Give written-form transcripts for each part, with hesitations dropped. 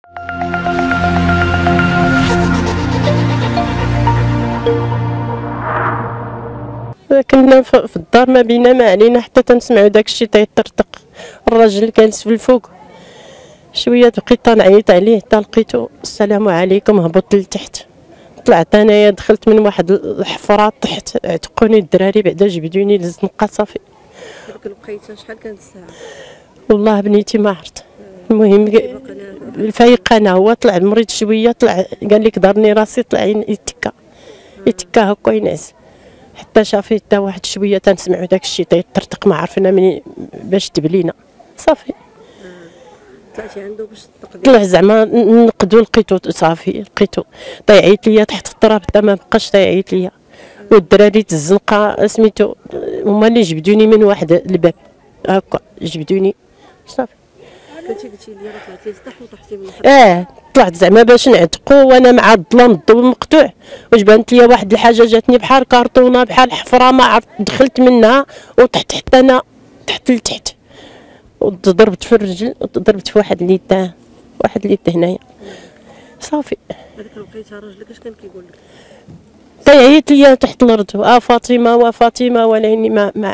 كنا في الدار ما بينا ما علينا حتى تنسمعوا داك الشيء تيطرطق. الراجل جالس في الفوق شويه بقيت تنعيط عليه حتى لقيتو السلام عليكم هبط لتحت. طلعت انايا دخلت من واحد الحفره تحت عتقوني الدراري بعدا جبدوني للزنقه صافي. ديك الوقيته شحال كانت الساعه؟ والله بنيتي ما عرفت. المهم فايق انا هو طلع مريض شويه طلع قال لك دارني راسي طلع يتكا هكا ينعس حتى شافي حتى واحد شويه تنسمعوا داك الشيء تيطرطق ما عرفنا منين باش تبلينا صافي. طلعتي عنده باش تقضي؟ طلع زعما نقدو لقيتو صافي لقيتو طيعيت ليا تحت التراب حتى ما بقاش طيعيت ليا. والدراري الزنقه سميتو هما اللي جبدوني من واحد الباب هكا جبدوني صافي. قلتي لي راه طلعتي لسطح وطحتي من طلعت زعما باش نعتقو وانا مع الظلام الضوء مقطوع وجبانت ليا واحد الحاجه جاتني بحال كارطونه بحال حفره ما عرفت دخلت منها وطحت حتى انا تحت لتحت وضربت في الرجل وضربت في واحد اليد هنايا صافي. هذيك الوقيته راجلك اش كان كيقول لك؟ طيعيت ليا تحت الارض فاطمه وفاطمه ولكن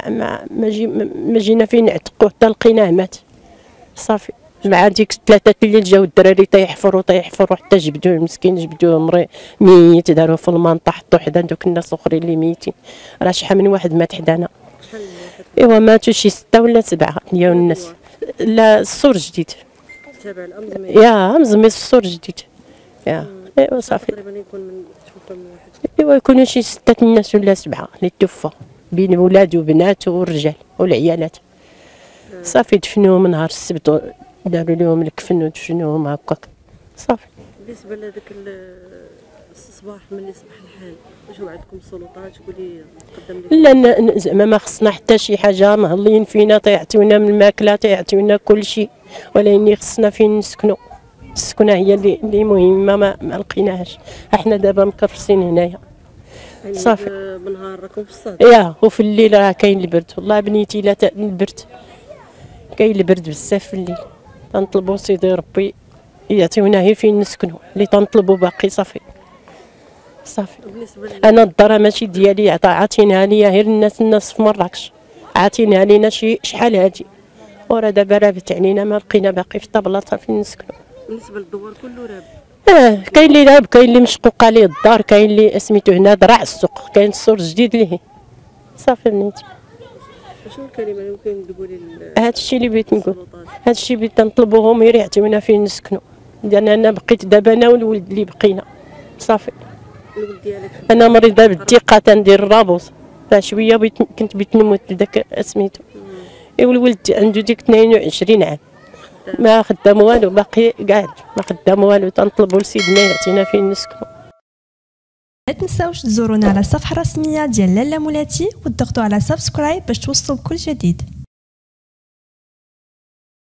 ما جينا فين نعتقو حتى لقيناه مات صافي. مع ديك 3 الليل جاو الدراري تيحفروا حتى جبدوه المسكين جبدوه ميت داروه في المنطقه حطوه حدا دوك الناس الاخرين اللي ميتين. راه شحال من واحد مات حدانا. شحال ايوا ماتوا شي 6 ولا 7 ديال الناس. لا السور جديد تابع الامزمي. يا امزمي السور جديد ايوا صافي. تقريبا يكون من توفى من واحد. ايوا يكونوا شي 6 الناس ولا 7 اللي توفى بين ولاد وبنات والرجال والعيالات صافي. دفنوهم نهار السبت داروا لهم الكفن ودفنوهم هكاك صافي. بالنسبه لهذاك الصباح ملي صبح الحال واش وعدكم السلطات شكون اللي قدم لكم؟ لا زعما ما خصنا حتى شي حاجه مهلين فينا تيعطيونا من الماكله تيعطيونا كل شيء ولكن خصنا فين نسكنوا. السكنه هي اللي مهمه ما لقيناهاش. احنا دابا مكرسين هنايا صافي. بالنهار راكم في الصهد وفي الليل راه كاين البرد. والله بنيتي لا البرد كاين البرد بزاف في الليل. تنطلبوا سيدي ربي يعطيونا هي فين نسكنوا اللي تنطلبوا باقي صافي. انا الدار ماشي ديالي عطيناها ليا غير الناس في مراكش عاطينها لينا شحال هادي وراه دابا رابت علينا ما لقينا باقي في طبلاطه فين نسكنوا. بالنسبه للدوار كله راب؟ كاين اللي راب كاين اللي مشقوق عليه الدار كاين اللي سميتو هنا ذراع السوق كاين السور جديد ليه صافي. بنيتي شنو الكلمه اللي ممكن تقولي هادشي اللي بغيت نقول هادشي بغيت نطلبوهم غير يعطيونا فين نسكنوا. انا بقيت دابا انا والولد اللي بقينا صافي. الولد ديالك؟ انا مريضه بالدقه تندير الرابوس راه شويه كنت بغيت نموت داك سميتو. والولد عنده ديك 22 عام ما خدام والو باقي قاعد ما خدام والو. تنطلبوا لسيدنا يعطينا فين نسكنوا. لا تنساوش تزورونا على الصفحه الرسميه ديال لاله مولاتي وتضغطوا على سبسكرايب باش توصلوا بكل جديد.